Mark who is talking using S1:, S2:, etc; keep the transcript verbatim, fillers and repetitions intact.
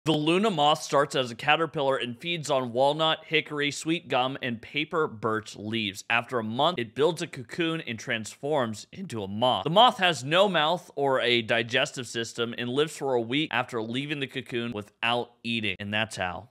S1: The Luna moth starts as a caterpillar and feeds on walnut, hickory, sweet gum, and paper birch leaves. After a month, it builds a cocoon and transforms into a moth. The moth has no mouth or a digestive system and lives for a week after leaving the cocoon without eating, and that's how.